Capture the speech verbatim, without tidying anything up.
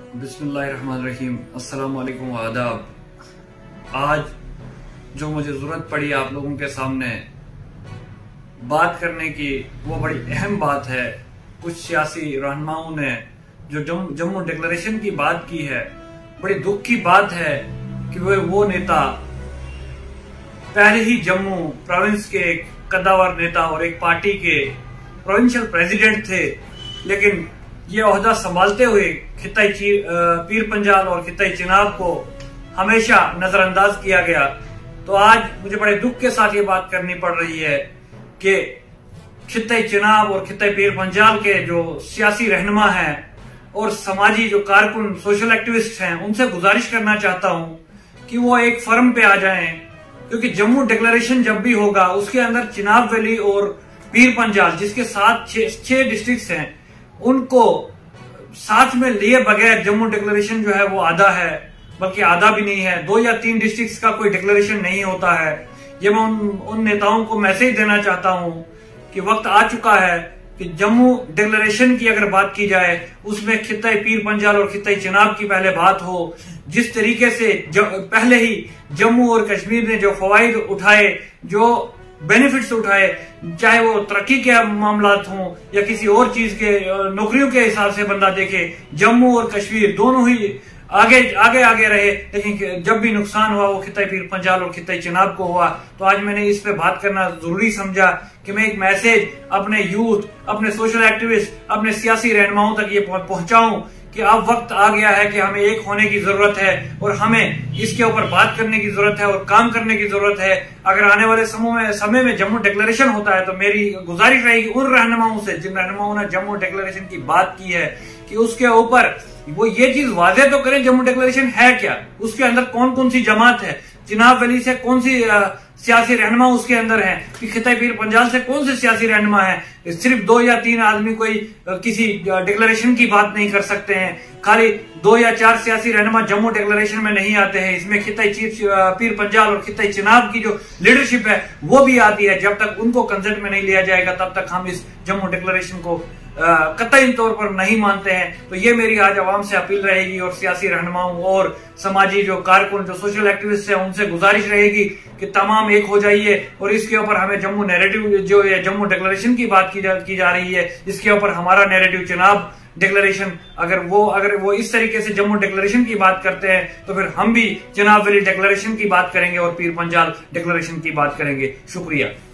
बिस्मिल्लाहिर्रहमानिर्रहीम, अस्सलाम वालेकुम, आदाब। आज जो मुझे जरूरत पड़ी आप लोगों के सामने बात करने की, वो बड़ी अहम बात है। कुछ सियासी रहनुमाओं ने जो जम, जम्मू डिक्लेरेशन की बात की है, बड़ी दुख की बात है कि वे वो नेता पहले ही जम्मू प्रोविंस के एक कद्दावर नेता और एक पार्टी के प्रोविंशियल प्रेसिडेंट थे, लेकिन ये ओहदा संभालते हुए खिताई पीर पंजाल और खिताई चिनाब को हमेशा नजरअंदाज किया गया। तो आज मुझे बड़े दुख के साथ ये बात करनी पड़ रही है कि खिताई चिनाब और खिताई पीर पंजाल के जो सियासी रहनुमा हैं और समाजी जो कारकुन सोशल एक्टिविस्ट हैं, उनसे गुजारिश करना चाहता हूं कि वो एक फर्म पे आ जाएं, क्योंकि जम्मू डिक्लेरेशन जब भी होगा उसके अंदर चिनाब वैली और पीर पंजाल, जिसके साथ छह डिस्ट्रिक्ट हैं, उनको साथ में लिए बगैर जम्मू डिक्लेरेशन जो है वो आधा है, बल्कि आधा भी नहीं है। दो या तीन डिस्ट्रिक्ट्स का कोई डिक्लेरेशन नहीं होता है। ये मैं उन, उन नेताओं को मैसेज देना चाहता हूं कि वक्त आ चुका है कि जम्मू डिक्लेरेशन की अगर बात की जाए, उसमें खिताई पीर पंजाल और खिताई चिनाब की पहले बात हो। जिस तरीके से पहले ही जम्मू और कश्मीर ने जो फवाइद उठाए, जो बेनिफिट्स उठाए, चाहे वो तरक्की के मामलात हों या किसी और चीज के, नौकरियों के हिसाब से बंदा देखे, जम्मू और कश्मीर दोनों ही आगे आगे आगे रहे, लेकिन जब भी नुकसान हुआ वो खिताई पीर पंजाल और खिताई चिनाब को हुआ। तो आज मैंने इस पे बात करना जरूरी समझा कि मैं एक मैसेज अपने यूथ, अपने सोशल एक्टिविस्ट, अपने सियासी रहनुमाओं तक ये पहुंचाऊं कि अब वक्त आ गया है कि हमें एक होने की जरूरत है और हमें इसके ऊपर बात करने की जरूरत है और काम करने की जरूरत है। अगर आने वाले समय में समय में जम्मू डिक्लेरेशन होता है तो मेरी गुजारिश रहेगी उन रहनुमाओं से, जिन रहनुमाओं ने जम्मू डिक्लेरेशन की बात की है, कि उसके ऊपर वो ये चीज वाजे तो करें जम्मू डिक्लेरेशन है क्या, उसके अंदर कौन कौन सी जमात है, चिनाब वैली से कौन सी सियासी रहनुमा उसके अंदर है, कि खिताई पीर पंजाल से कौन से सियासी रहनुमा है। सिर्फ दो या तीन आदमी कोई किसी डिक्लेरेशन की बात नहीं कर सकते हैं। खाली दो या चार सियासी रहनुमा जम्मू डिक्लेरेशन में नहीं आते हैं। इसमें खिताई पीर पंजाल और खिताई चिनाब की जो लीडरशिप है वो भी आती है। जब तक उनको कंसेंट में नहीं लिया जाएगा तब तक हम इस जम्मू डिक्लेरेशन को कतई तौर पर नहीं मानते हैं। तो ये मेरी आज आवाम से अपील रहेगी और सियासी रहनुमाओं और समाजी जो कारकुन, जो सोशल एक्टिविस्ट है, उनसे गुजारिश रहेगी कि तमाम एक हो जाइए और इसके ऊपर हमें जम्मू नैरेटिव जो है जम्मू डिक्लेरेशन की बात की जा, की जा रही है, इसके ऊपर हमारा नैरेटिव चिनाब डिक्लेरेशन, अगर वो अगर वो इस तरीके से जम्मू डिक्लेरेशन की बात करते हैं तो फिर हम भी चिनाब वैली डिक्लेरेशन की बात करेंगे और पीर पंजाल डिक्लेरेशन की बात करेंगे। शुक्रिया।